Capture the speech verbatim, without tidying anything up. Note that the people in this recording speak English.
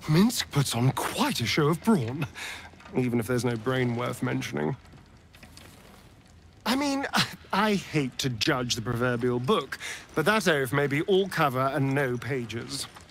Minsk puts on quite a show of brawn, even if there's no brain worth mentioning. I mean, I hate to judge the proverbial book, but that oaf may be all cover and no pages.